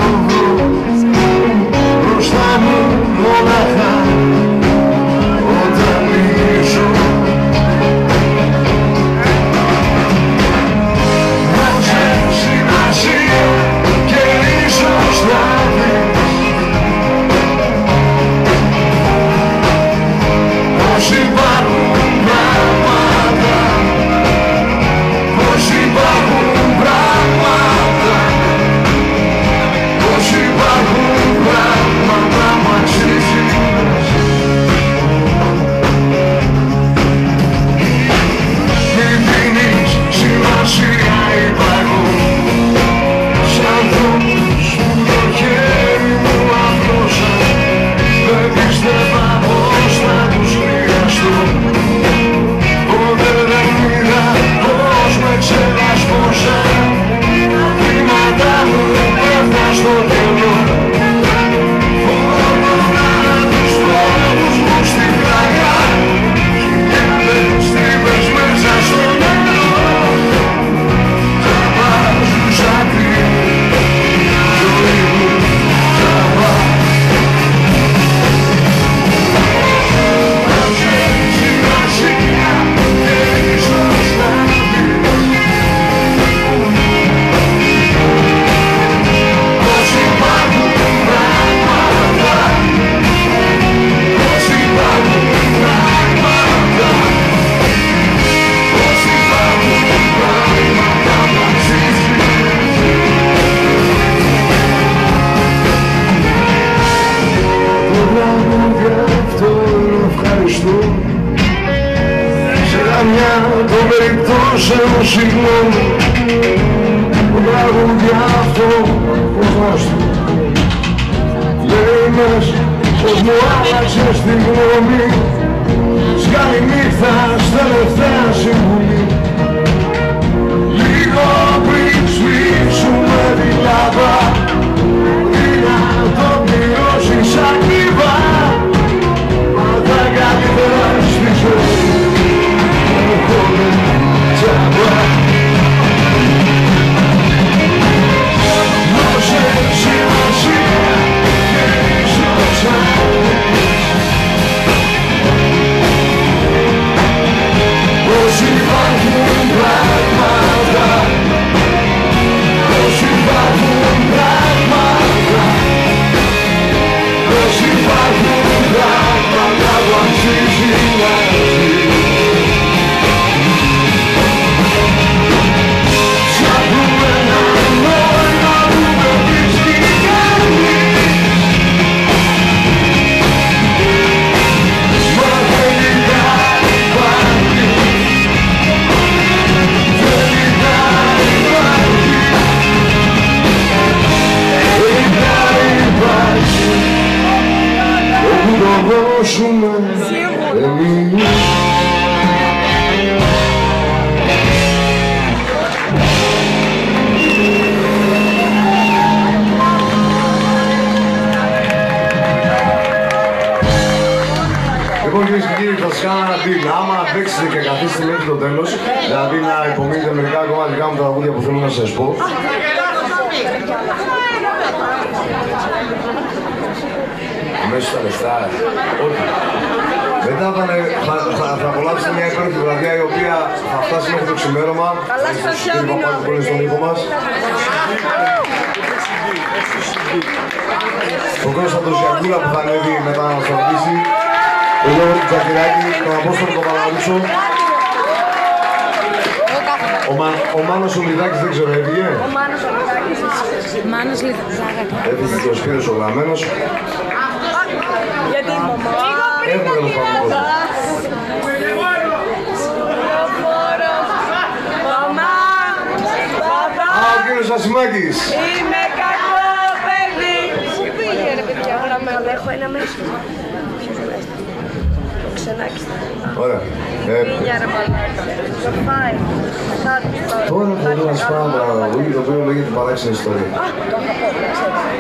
συγγνώμη, το τραγούδι αυτό πως να σου λέει μέσα πως μου άλλαξες τη γνώμη. Σκάλη νύχτα στα τελευταία συμβουλή, λίγο πριν σβήσουμε τη λάβα ή να το πληρώσεις ακριβά. Μα τα καλύτερα στη ζωή έρχονται τσάμπα. Δώσε σημασία και ίσως πως υπάρχουν πράγματα, πως υπάρχουν πράγματα, πως υπάρχουν πράγματα που αξίζει να ζει. Ψάχνουμε ένα νόημα που με βρίσκει κανείς, μα τελικά υπάρχει. Όπου το δώσουμε εμείς. Λοιπόν, κυρίες και κύριοι, θα σας κάνω ένα deal. Άμα αντέξετε και καθίσετε μέχρι το τέλος, δηλαδή να υπομείνετε μερικά ακόμα δικά μου τραγούδια που θέλω να σας πω, μέσα στα λεφτά, όχι. Μετά θα απολαύσετε μια υπέροχη βραδιά η οποία θα φτάσει μέχρι το ξημέρωμα. Κύριε Παπάκου που είναι στον ήχο μας. Τον Κώσταντο Γιαγκούλα που θα ανέβει μετά να μας τραγουδήσει. Το Γιώργο του Τζακυράκη, τον Απόστολο τον Παλαβούτσο. Ο Μάνος ο Λιδάκης δεν ξέρω, έφυγε. Ο Μάνος ο Λιδάκης. Μάνος Λιδάκης. Έφυγε και ο Σπύρος ο Γραμμένος. Γιατί η μαμά. Έχουμε τον Παπακό. Μαμά. Παπά. Α, ο κύριος Ασημάκης. Είμαι κακό παιδί. Πού πήγε ρε παιδιά, γραμμένο. Έχω ένα μέσα. Το Ξενάκης. Ωραία. Πήγε ρε μαλάκα. Το φάει. Τώρα θέλω να σπάω ένα τραγούδι το οποίο λέγεται Παράξενη Ιστορία. Το είχα πω,